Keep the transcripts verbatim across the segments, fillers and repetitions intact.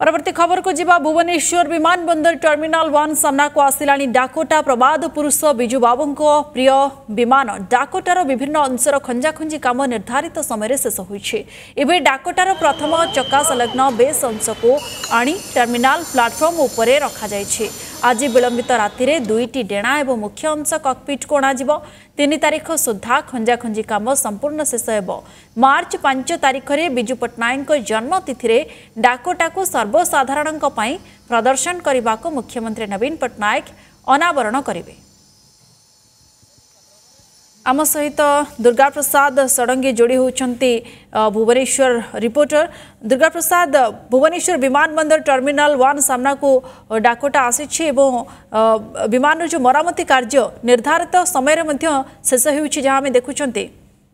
परवर्ती खबर को जिबा भुवनेश्वर विमान बंदर टर्मिनाल वन सामना को आसिलानी डाकोटा प्रबाद पुरुष बिजु बाबू प्रिय विमान डाकोटार विभिन्न अंशर खंजाखंजी काम निर्धारित समय शेष होइछे। डाकोटार प्रथम चक्का संलग्न बेस अंश को आनी टर्मिनाल प्लाटफर्म उपरे रखा जाइछे। आज विलंबित राति दुईटी डेणा एवं मुख्य अंश कॉकपिट को अणाजिबो। तीन तारीख सुधा खंजाखंजी काम संपूर्ण शेष हेबो। मार्च पांच तारीख में बिजु पट्टनायक जन्म तिथि डाकोटा को सर्वसाधारण प्रदर्शन करने को मुख्यमंत्री नवीन पट्टनायक अनावरण करेंगे। आम सहित दुर्गा प्रसाद षडंगी जोड़ी होती भुवनेश्वर रिपोर्टर। दुर्गा प्रसाद, भुवनेश्वर विमान बंदर टर्मिनाल वन सामना को डाकोटा आसी विमान जो मरामती कार्य निर्धारित समय शेष हो जहाँ आम देखुं।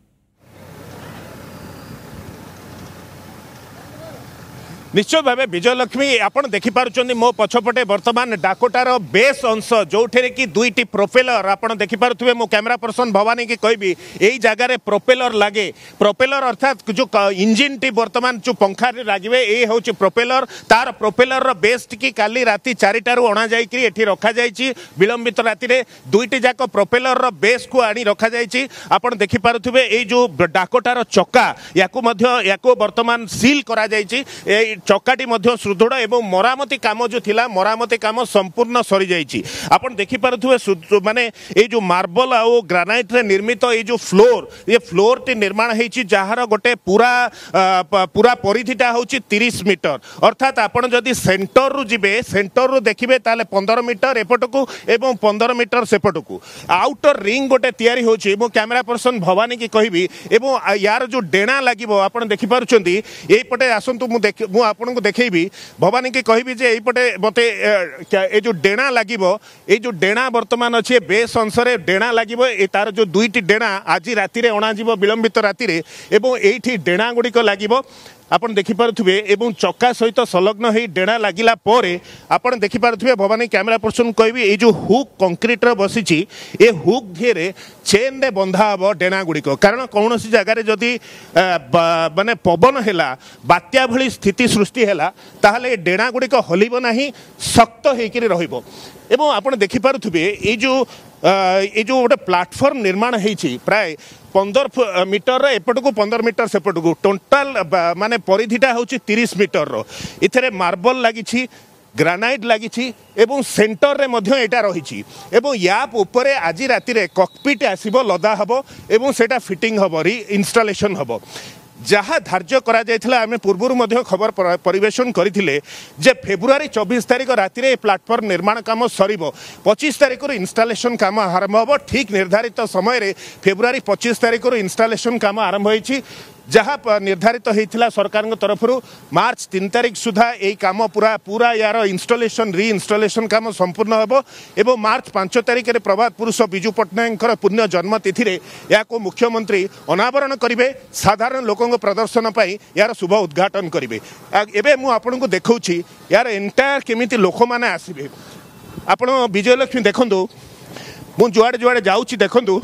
निश्चित भाव विजयलक्ष्मी आपड़ देखिपुं मो पछपटे बर्तमान डाकोटार बेस अंश जो कि दुईटी प्रोपेलर आपड़ देखिपे मो कैमेरा पर्सन भवानी की कहबी यही जगार प्रोपेलर लगे। प्रोपेलर अर्थात जो इंजिन टी बर्तमान जो पंखा लगे ये हूँ प्रोपेलर तार प्रोपेलर बेस टी काली राति चारिटारू अणा जाइए रखा जाइए। विलंबित राति दुईटी जाक प्रोपेलर बेस को आनी रखा जाइए। आपड़ देखिपे ये जो डाकोटार चक्का या बर्तमान सील करा जाइए। चक्काटी सुदृढ़ एवं मरामती काम जो थिला मरामती काम संपूर्ण सरी जाइए। आपन देखि पारुथुबे माने ए जो मार्बल आ ग्रानाइट रे निर्मित ये जो फ्लोर ये फ्लोर टी निर्माण होइछि जहार गोटे पूरा पूरा परिधिटा होछि तीस मीटर। अर्थात आपन जदि सेंटर रु जिबे सेंटर रु देखिबे ताले पंद्रह मीटर एपट को एवं पंद्रह मीटर सेपट को आउटर रिंग गोटे तैयारी होछि। मो कैमरा पर्सन भवानी की कहबी एवं यार जो डेणा लागिबो आपन देखि पारुछंती एई पटे आसंतु मु देख मु आपन को देखैबी भवानी की कहबी जे एई पटे मते ए जो डेणा लागिबो ए जो डेणा वर्तमान अछि बेस अंशरे डेणा लागिबो ए तार जो दुईटी डेणा आज राति रे अणा जिवो विलंबित राति रे एवं एठी डेणा गुडी को लागिबो। आपन देखि पारुथुबे एवं चक्का सहित संलग्न होई डेणा लागिला परे आपन देखि पारुथुबे भवानी कैमरा पर्सन कहबी ए जो हुक कंक्रीट रे बसिछि ए हुक धिरे चेन रे बंधा हबो डेणा गुडी को। कारण कौनसी जगह रे जदि माने पवन हैला बात्या भली स्थिति सृष्टि हैला ताहले डेणा गुडी को हलिबो नाही शक्त हेकिरि रहिबो। एवं आपन देखि पारुथुबे ए जो ये जो गोटे प्लाटफर्म निर्माण होती प्राय पंद्रह मीटर एपट को पंद्रह मीटर सेपट को टोटाल माने परिधिटा हूँ तीस मीटर रो इथे मार्बल लगी ग्रानाइट लगी एवं सेंटर रे मध्य एटा रही एवं या उपरे आज राति रे कॉकपिट आसीबो लदा हबो एवं सेटा फिटिंग हबो री इंस्टॉलेशन हबो। जहाँ धार्य करा जायथिला आमे पूर्वरु मध्य खबर परिवेशन करथिले जे फेब्रुआरी चौबीस तारिख राति रे प्लाटफर्म निर्माण काम सरीबो पच्चीस तारिख रो इंस्टॉलेशन काम आरंभ हबो। ठीक निर्धारित समय रे फेब्रुआरी पच्चीस तारिख रो इंस्टॉलेशन काम आरंभ होईछि जहाँ निर्धारित होता सरकार तरफ मार्च तीन तारिख सुधा यही काम पूरा पूरा यार इंस्टॉलेशन री इंस्टॉलेशन काम संपूर्ण होबो एवं मार्च पांच तारिख में प्रभात पुरुष बिजु पट्टनायक पुण्य जन्म तिथि या मुख्यमंत्री अनावरण करेंगे। साधारण लोकों प्रदर्शन पर यार शुभ उद्घाटन करेंगे। एवं मुझे आपन को देखा यार एंटायर केमिति लोक मैंने आसबे। आपण विजयलक्ष्मी देखु मु जुआड़े जुआड़े जाऊँगी देखु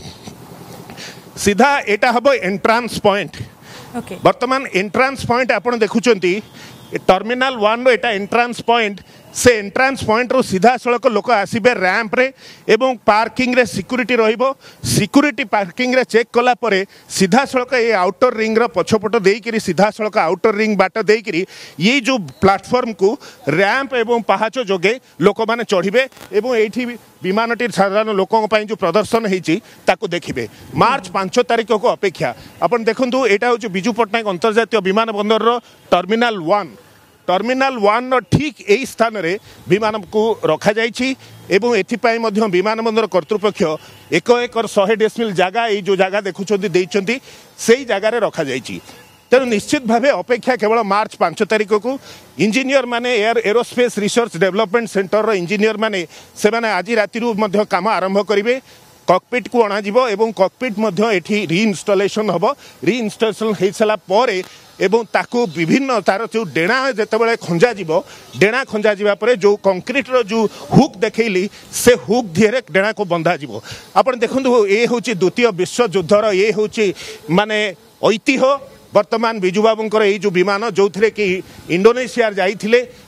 सीधा एटा हम एंट्रांस पॉइंट okay. वर्तमान एंट्रांस पॉइंट आपन देखुचंती टर्मिनाल वन रो एटा एंट्रांस पॉइंट से एंट्रांस पॉइंट रो सीधा सड़क लोक आसबे रैंप रे एवं पार्किंग रे सिक्यूरिटी रहिबो। सिक्यूरिटी पार्किंग रे चेक कला परे सीधा सड़क ये आउटर रिंग रो पछपट देइकरी सीधा सड़क आउटर रिंग बाट देइकरी ये जो प्लाटफॉर्म को रैंप एवं पहाच जोगे लोक माने चढ़िबे एवं एठी विमानटी साधारण लोकों जो प्रदर्शन होती देखिए। मार्च पांच तारिख को अपेक्षा अपन देखु यहाँ हूँ बिजु पट्टनायक अंतर्जातीय विमान बंदर टर्मिनाल वन टर्मिनाल वन ठीक यही स्थान रे विमान को रखा जाइछि एवं एथिपाई मध्य विमान बंदर कर्तृपक्ष एक एकर सौ डेसिमिल जगह ये जो जगह देखुंत देइछंती सेही जगह रे रखा जाइछि। तेणु निश्चित भाव अपेक्षा केवल मार्च पांच तारिख को इंजीनियर माने air aerospace research development centre engineer माने से माने आज राति काम आरंभ करेंगे। कॉकपिट को अणाजिबो एवं कॉकपिट मध्य एठी रीइंस्टॉलेशन हबो। रीइंस्टॉलेशन हो सारा पर एवं ताकू विभिन्न तार जो डेणा जितेबाला खंजा जीवो डेणा खंजा जीवा परे जो कंक्रीट रो जो हुक देखैली से हुक धिरे डेणा को बंधा जीवो। आपण देखंतु ए होची द्वितीय विश्व युद्धर ये होची माने ऐतिह्य। वर्तमान बिजु बाबूंकर ये जो विमान जो थे कि इंडोनेशिया जाइथिले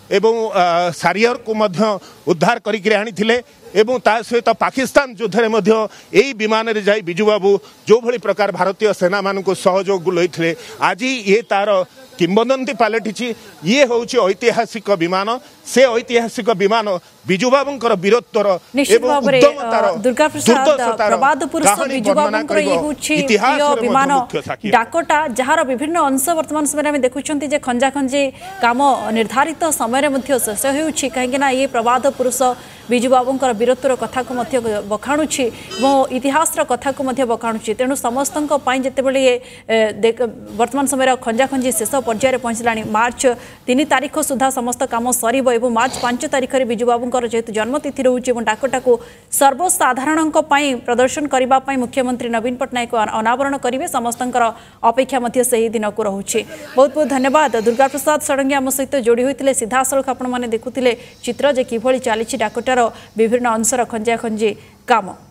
एवं सारियर को मध्य उद्धार करिक आनी एवं ता सहित पाकिस्तान युद्ध में यही विमान रे जाई बिजू बाबू जो भली प्रकार भारतीय सेना मान को सहयोग लैथिले आज ये तार किंबदंती पलटि ये हूँ ऐतिहासिक विमान से ऐतिहासिक विमान बिजू बाबूंकर वीरत्वर दुर्गा प्रसाद प्रबाद पुरुष बिजू बाबूंकर ये हूँ विमान डाकोटा जार विभिन्न अंश वर्तमान समय में देखुं खंजा खंजी काम निर्धारित समय शेष हो कहीं ये प्रबाद पुरुष बिजू बाबूंकर वीरत्वर कथा को बखाणुची इतिहास कथा को बखाणुची तेणु समस्त जितेबाला ये वर्तमान समय खंजा खंजी शेष पर्यायर पहुंचला मार्च तीन तारीख सुधा समस्त कम सर मार्च पांच तारीख में बिजू बाबूंकर जेहेतु जन्मतिथि रोचे डाकोटा को सर्वसाधारण प्रदर्शन करने मुख्यमंत्री नवीन पट्टनायक अनावरण करेंगे समस्त अपेक्षा से ही दिन को रोचे। बहुत बहुत धन्यवाद दुर्गा प्रसाद षडंगी आम सहित जोड़ी होते सीधा सड़क आपण मैंने देखुले चित्र जे किभली चली डाकोटार विभिन्न अंशर खंजा खंजी काम।